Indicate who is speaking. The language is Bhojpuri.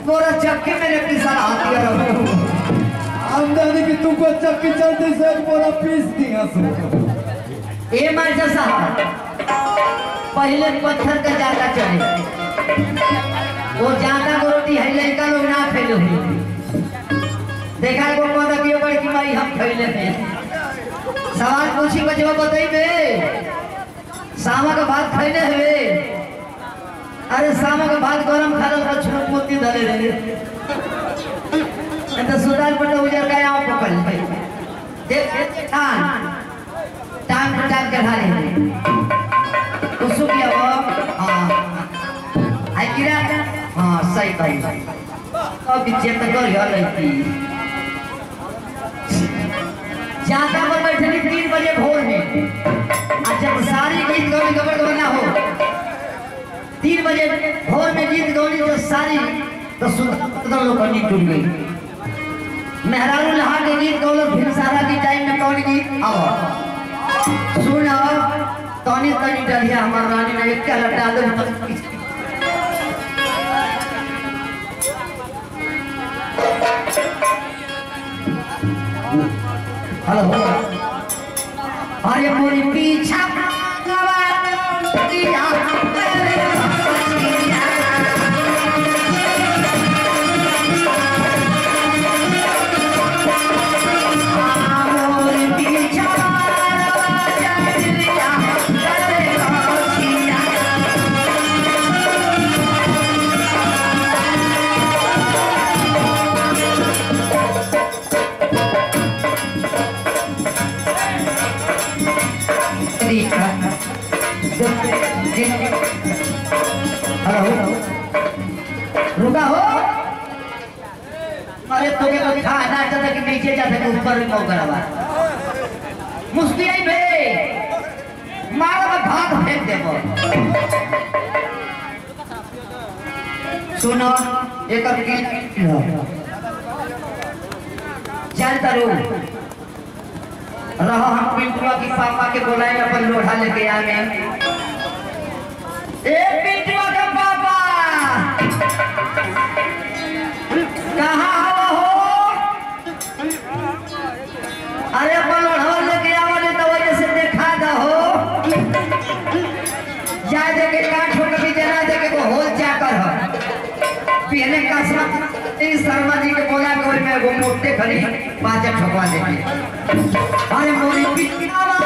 Speaker 1: पूरा चक्की मेरे पिसा हाथ दिया
Speaker 2: आमदनी की तुमको चक्की चलती से एक बोरा पीस दिया सो
Speaker 1: ये मास्टर साहब पहले पत्थर का जाता चले वो जाता को रोटी है लड़का लोग ना फैलो देखा को पता कि बड़ी की माई हम फैले थे सवाल पूछी बचवा बताइबे सामा का भात खैले हुए अरे सामा का भात गरम खा लो छोट मोती धरे रहे तो सुधार पट उजर का यहाँ पकड़ ले देख ठान टांग पे टांग के ढाले उसको क्या वो हाँ आई गिरा हाँ सही भाई अब चेक कर यार लड़की जाता पर बैठे 3 बजे भोर में जब सारी गीत गौली गबर ना हो 3 बजे भोर में गीत गौली जो सारी तो सुंदर लोग करनी टूट गई मेहरारू लहा के गीत गौलो भिनसारा की टाइम में कौन गीत आओ सुनो तनी तनी डलिया हमार रानी ने एक लटा दे हेलो अरे मोरी पीछा रुका हो अरे तुम्हें तो खाना चाहता कि नीचे जाते कि ऊपर भी मौका रहा मुश्किल ही बे मारा में भाग फेंक दे सुनो एक चलता रू रहो हम पिंटुआ की पापा के बुलाए अपन लोढ़ा लेके आ गए पिंटुआ का पापा कहाँ हो अरे अपन लोढ़ा लेके आवाले तो वजह से देखा दो जा दे के काट हो कभी जना दे के को होल जाकर हो पहले कसमा शर्मा जी के बोला कोई मैं वो मोटे खड़ी 5 ठोकवा देंगे अरे मोरी पिटना